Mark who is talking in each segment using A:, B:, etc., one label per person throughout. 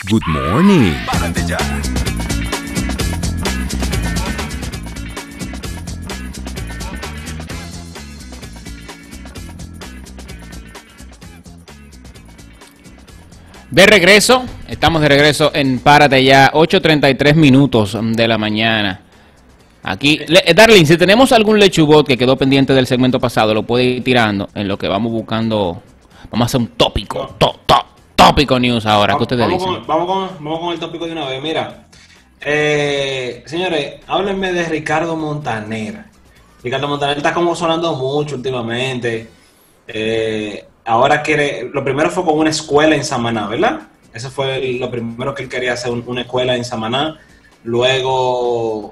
A: Good morning.
B: De regreso, estamos de regreso en Párate Ya, 8:33 minutos de la mañana. Aquí, Darlene, si tenemos algún lechubot que quedó pendiente del segmento pasado, lo puede ir tirando en lo que vamos buscando. Vamos a hacer un tópico, tópico news ahora. ¿Qué ustedes dicen?
C: Vamos con el tópico de una vez. Mira, señores, háblenme de Ricardo Montaner. Ricardo Montaner está como sonando mucho últimamente. Ahora lo primero fue con una escuela en Samaná, ¿verdad? Eso fue lo primero que él quería hacer, una escuela en Samaná. Luego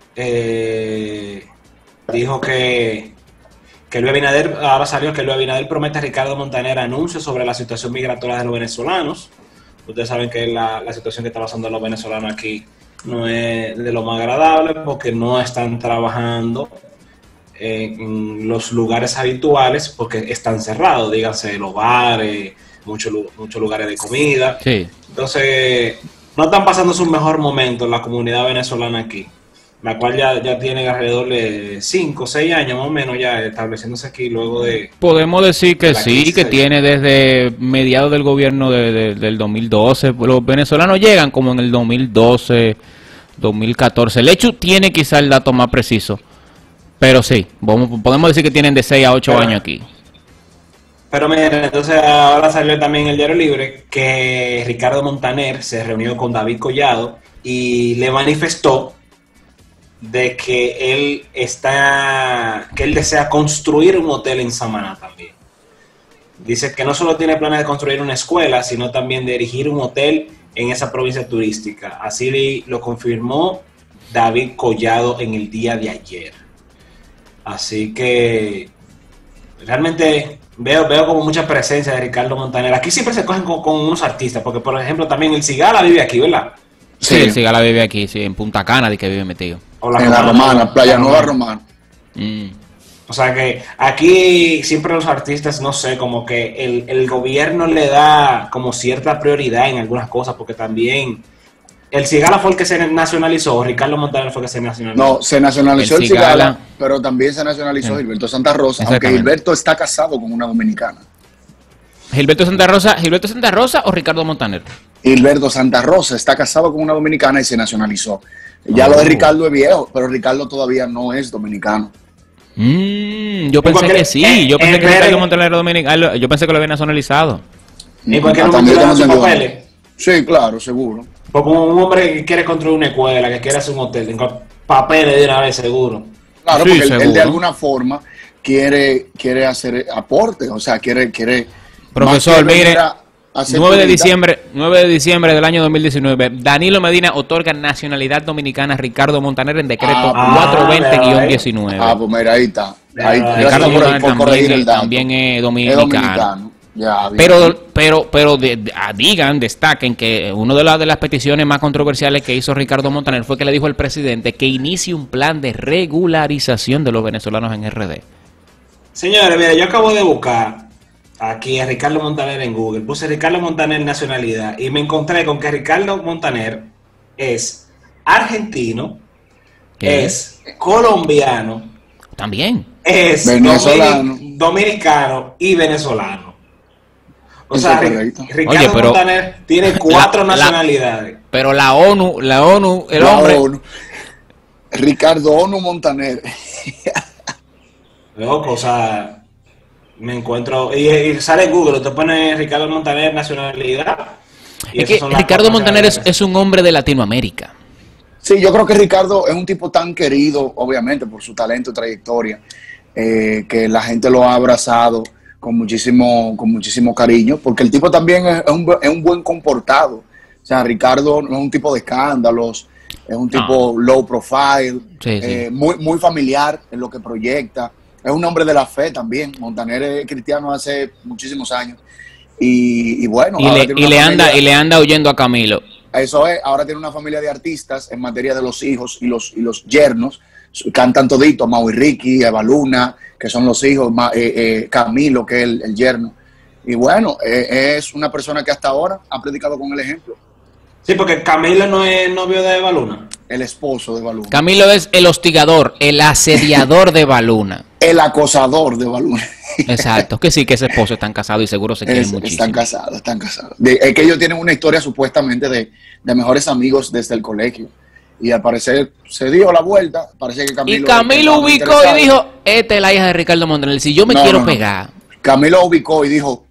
C: dijo que Luis Abinader, ahora salió que Luis Abinader promete a Ricardo Montaner anuncios sobre la situación migratoria de los venezolanos. Ustedes saben que la situación que está pasando los venezolanos aquí no es de lo más agradable porque no están trabajando en los lugares habituales porque están cerrados, díganse los bares, muchos lugares de comida.
B: Sí.
C: Entonces, no están pasando su mejor momento la comunidad venezolana aquí, la cual ya tiene alrededor de 5 o 6 años más o menos ya estableciéndose aquí luego de...
B: Podemos decir que sí, que tiene desde mediados del gobierno del 2012. Los venezolanos llegan como en el 2012, 2014. El hecho tiene quizá el dato más preciso. Pero sí, podemos decir que tienen de 6 a 8 años aquí.
C: Pero mira, entonces ahora salió también el Diario Libre que Ricardo Montaner se reunió con David Collado y le manifestó de que él desea construir un hotel en Samaná también. Dice que no solo tiene planes de construir una escuela, sino también de erigir un hotel en esa provincia turística. Así lo confirmó David Collado en el día de ayer. Así que realmente veo como mucha presencia de Ricardo Montaner. Aquí siempre se cogen con unos artistas, porque por ejemplo también el Cigala vive aquí, ¿verdad?
B: Sí, el Cigala vive aquí, sí, en Punta Cana, de que vive metido.
D: En la Romana, Playa Nueva Romana.
C: O sea que aquí siempre los artistas, no sé, como que el gobierno le da como cierta prioridad en algunas cosas, porque también... ¿El Cigala fue el que se nacionalizó o Ricardo Montaner fue el que se nacionalizó?
D: No, se nacionalizó el Cigala, pero también se nacionalizó Gilberto Santa Rosa, aunque Gilberto está casado con una dominicana.
B: ¿Gilberto Santa Rosa o Ricardo Montaner?
D: Gilberto Santa Rosa está casado con una dominicana y se nacionalizó. Ya lo de Ricardo es viejo, pero Ricardo todavía no es dominicano.
B: Yo pensé que sí, yo pensé que Ricardo Montaner era dominicano, yo pensé que lo había nacionalizado.
C: ¿Y por qué no mencionaron sus papeles?
D: Sí, claro, seguro.
C: Porque un hombre que quiere construir una escuela, que quiere hacer un hotel, tengo papeles de una vez seguro.
D: Claro, sí, porque él de alguna forma quiere hacer aporte, o sea, quiere
B: Profesor, mire, 9 de diciembre del año 2019, Danilo Medina otorga nacionalidad dominicana a Ricardo Montaner en decreto 420-19.
D: Pues mira, ahí está.
B: Ricardo Montaner también es dominicano.
D: Ya,
B: pero destaquen que una de las peticiones más controversiales que hizo Ricardo Montaner fue que le dijo al presidente que inicie un plan de regularización de los venezolanos en RD.
C: Señores, mira, yo acabo de buscar aquí a Ricardo Montaner en Google, puse Ricardo Montaner nacionalidad y me encontré con que Ricardo Montaner es argentino, es colombiano,
B: también
C: es
D: venezolano,
C: dominicano y venezolano. O sea, Ricardo Montaner tiene 4 nacionalidades.
B: Pero la ONU, el hombre...
D: ONU. Ricardo ONU Montaner.
C: Loco, o sea, me encuentro... Y sale en Google, te pone Ricardo Montaner nacionalidad.
B: Es que Ricardo Montaner es un hombre de Latinoamérica.
D: Sí, yo creo que Ricardo es un tipo tan querido, obviamente, por su talento y trayectoria, que la gente lo ha abrazado con muchísimo cariño, porque el tipo también es un buen comportado. O sea, Ricardo no es un tipo de escándalos, es un tipo low profile,
B: sí.
D: muy familiar en lo que proyecta. Es un hombre de la fe también. Montaner es cristiano hace muchísimos años. Y bueno,
B: le anda huyendo a Camilo.
D: Eso es, ahora tiene una familia de artistas en materia de los hijos y los yernos. Cantan todito, Mau y Ricky, Eva Luna, que son los hijos, Camilo, que es el yerno. Y bueno, es una persona que hasta ahora ha predicado con el ejemplo.
C: Sí, porque Camilo no es novio de Baluna.
D: El esposo de Baluna.
B: Camilo es el hostigador, el asediador de Baluna.
D: El acosador de Baluna.
B: Exacto, que sí, que ese esposo están casados y seguro se quieren muchísimo.
D: Están casados, están casados. Es que ellos tienen una historia supuestamente de mejores amigos desde el colegio. Y al parecer se dio la vuelta. Parece que
B: Camilo ubicó y dijo, esta es la hija de Ricardo Montaner. Si yo me quiero pegar.
D: Camilo ubicó y dijo,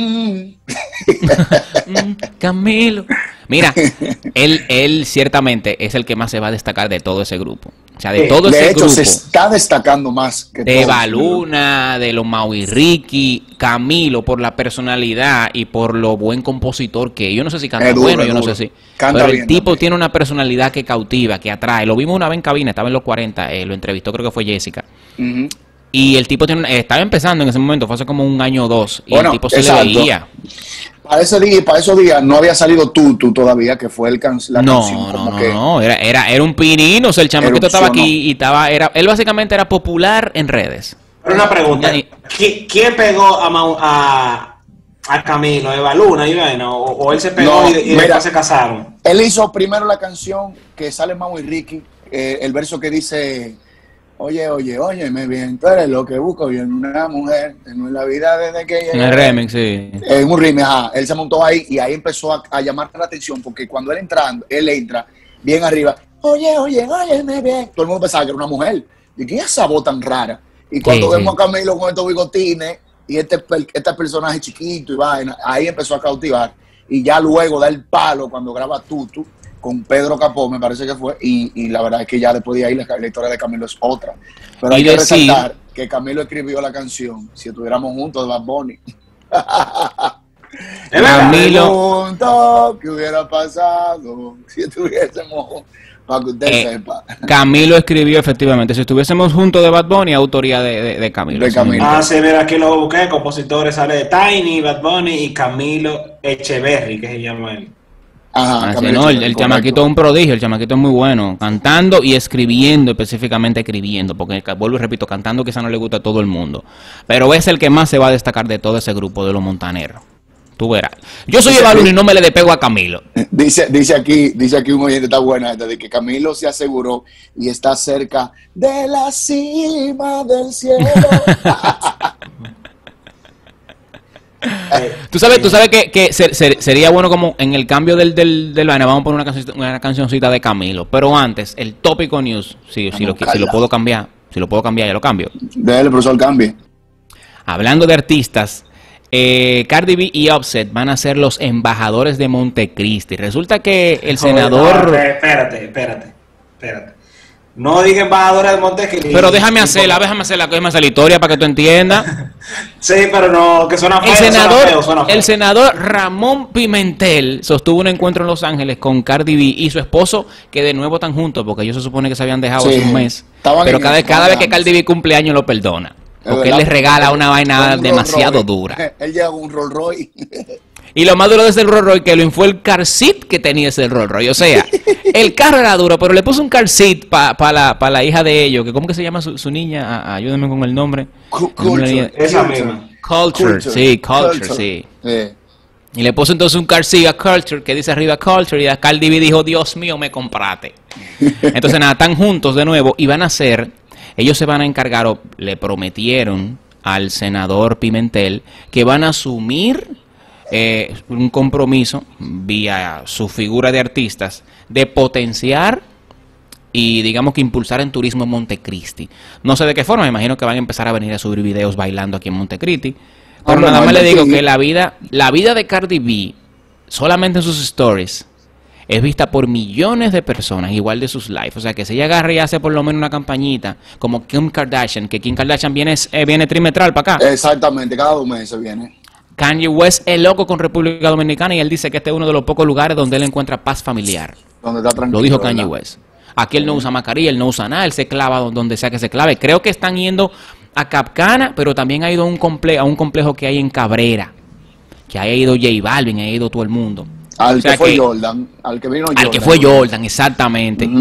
B: Camilo. Mira, él ciertamente es el que más se va a destacar de todo ese grupo. O sea, de todo ese grupo. De hecho,
D: se está destacando más que
B: de Baluna, de los Mau y Ricky, Camilo, por la personalidad y por lo buen compositor que es. Yo no sé si canta bueno, yo no sé si. Pero el tipo también tiene una personalidad que cautiva, que atrae. Lo vimos una vez en cabina, estaba en los 40, lo entrevistó, creo que fue Jessica. Y el tipo estaba empezando en ese momento, fue hace como un año o dos, y el tipo se le veía.
D: Para esos días no había salido Tutu todavía, que fue la canción.
B: No, era un pirino, o sea, el chamaquito estaba aquí y él básicamente era popular en redes.
C: Pero una pregunta, ¿quién pegó a Camilo? ¿Eva Luna y bueno, o él se pegó y después se casaron?
D: Él hizo primero la canción que sale Mau y Ricky, el verso que dice... Óyeme bien, tú eres lo que busco yo en una mujer, en la vida desde que...
B: En el remix, sí.
D: En un remix, él se montó ahí y ahí empezó a llamar la atención porque cuando él entra bien arriba, óyeme bien, todo el mundo pensaba que era una mujer. ¿Y quién es esa voz tan rara? Y cuando vemos a Camilo con estos bigotines y este personaje chiquito y vaina, ahí empezó a cautivar y ya luego da el palo cuando graba Tutu con Pedro Capó, me parece que fue, y la verdad es que ya después de ahí la historia de Camilo es otra. Pero hay que resaltar que Camilo escribió la canción Si estuviéramos juntos de Bad Bunny.
B: Camilo
D: juntos, ¿qué hubiera pasado si estuviésemos juntos? Para que usted sepa.
B: Camilo escribió efectivamente, si estuviésemos juntos de Bad Bunny, autoría de Camilo.
C: Sí, mira, aquí lo busqué, compositores sale de Tiny, Bad Bunny y Camilo Echeverry, que se llama él.
B: Ajá, no, el chamaquito es un prodigio, el chamaquito es muy bueno, cantando y escribiendo, específicamente escribiendo, porque vuelvo y repito, cantando quizá no le gusta a todo el mundo, pero es el que más se va a destacar de todo ese grupo de los montaneros. Tú verás. Yo soy Eva Luna y no me le despego a Camilo.
D: Dice aquí un oyente, está buena, de que Camilo se aseguró y está cerca de la cima del cielo.
B: Tú sabes que sería bueno como en el cambio del vaina, vamos a poner una cancioncita de Camilo, pero antes, el tópico news, si lo puedo cambiar, ya lo cambio.
D: Déjale, profesor, cambie.
B: Hablando de artistas, Cardi B y Offset van a ser los embajadores de Montecristi. Resulta que el senador...
C: No, espérate. No diga embajadores de Montecristi.
B: Pero déjame hacerla la historia para que tú entiendas.
C: Sí, pero no, que suena feo.
B: El senador Ramón Pimentel sostuvo un encuentro en Los Ángeles con Cardi B y su esposo, que de nuevo están juntos, porque ellos se supone que se habían dejado hace un mes. Pero cada vez que Cardi B cumple años lo perdona. Porque él les regala una vaina demasiado dura.
D: Él lleva un Rolls Royce.
B: Y lo más duro de ese Rolls Royce que fue el car seat que tenía ese Rolls Royce. O sea, el carro era duro, pero le puso un car seat para la hija de ellos. Que ¿cómo que se llama su niña? Ayúdame con el nombre.
C: Culture. Esa misma.
B: Culture, sí. Y le puso entonces un car seat a Culture, que dice arriba Culture, y a Cardi B dijo, Dios mío, me compraste. Entonces nada, están juntos de nuevo y van a hacer... Ellos se van a encargar, o le prometieron al senador Pimentel, que van a asumir un compromiso vía su figura de artistas de potenciar y digamos que impulsar en turismo en Montecristi. No sé de qué forma, me imagino que van a empezar a venir a subir videos bailando aquí en Montecristi. Pero nada más le digo que la vida de Cardi B, solamente en sus stories, es vista por millones de personas, igual de sus lives. O sea, que si ella agarra y hace por lo menos una campañita, como Kim Kardashian, que Kim Kardashian viene trimestral para acá.
D: Exactamente, cada 2 meses viene.
B: Kanye West es loco con República Dominicana y él dice que este es uno de los pocos lugares donde él encuentra paz familiar.
D: Donde está tranquilo,
B: lo dijo Kanye West. Aquí él no usa mascarilla, él no usa nada, él se clava donde sea que se clave. Creo que están yendo a Capcana, pero también ha ido a un complejo que hay en Cabrera, que ha ido J Balvin, ha ido todo el mundo.
D: Al que fue Jordan, al que vino Jordan.
B: Al que fue Jordan, exactamente.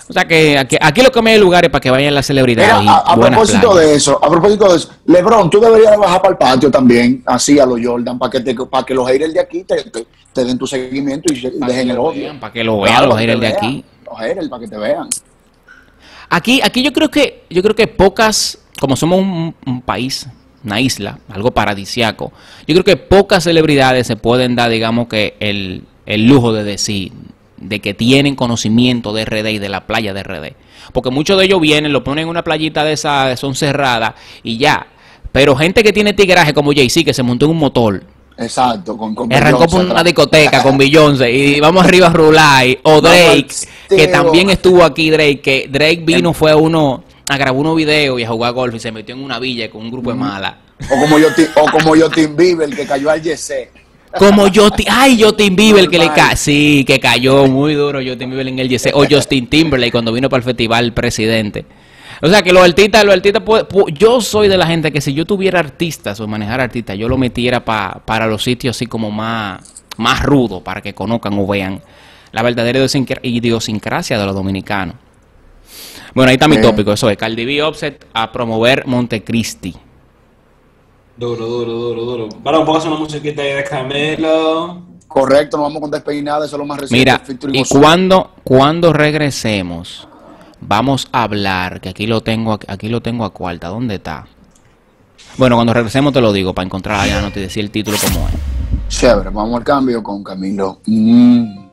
B: O sea que aquí lo que me hay lugares para que vayan las celebridades.
D: Mira, a
B: buenas
D: propósito
B: playas.
D: de eso, LeBron, tú deberías de bajar para el patio también, así a los Jordan, para que los haters de aquí te den tu seguimiento y dejen el odio.
B: Para que lo vean
D: Claro,
B: los
D: para que
B: haters
D: te
B: de
D: vean,
B: aquí.
D: Los haters, para que te vean.
B: Aquí yo creo que pocas, como somos un país, una isla, algo paradisiaco, yo creo que pocas celebridades se pueden dar, digamos que el lujo de decir de que tienen conocimiento de RD y de la playa de RD. Porque muchos de ellos vienen, lo ponen en una playita de esas, son cerradas y ya. Pero gente que tiene tigraje como Jay-Z, que se montó en un motor,
D: Exacto, con
B: arrancó
D: Beyoncé
B: por una
D: atrás.
B: discoteca con Beyoncé y vamos arriba a Rulay, o Drake, que
D: Tío.
B: también estuvo aquí que Drake vino, fue a grabar unos videos y a jugar golf y se metió en una villa con un grupo de malas.
D: O como Justin Bieber, que cayó al Yesé.
B: Como Justin Bieber que le
D: Normal.
B: sí, que cayó muy duro Justin Bieber en el YC, o Justin Timberlake cuando vino para el festival Presidente. O sea que los artistas yo soy de la gente que si yo tuviera artistas o manejar artistas, yo lo metiera para los sitios así como más rudos, para que conozcan o vean la verdadera idiosincrasia de los dominicanos. Bueno, ahí está mi tópico, eso es Cardi B Offset a promover Montecristi.
C: Duro. Para un poco una musiquita ahí de Camelo.
D: Correcto, nos vamos con Despeinada, eso es lo más reciente.
B: Mira,
D: featuring
B: y
D: Ozuna.
B: cuando regresemos, vamos a hablar, que aquí lo tengo a cuarta, ¿dónde está? Bueno, cuando regresemos te lo digo, para encontrar allá, no te decía el título como es.
D: Chévere, vamos al cambio con Camilo.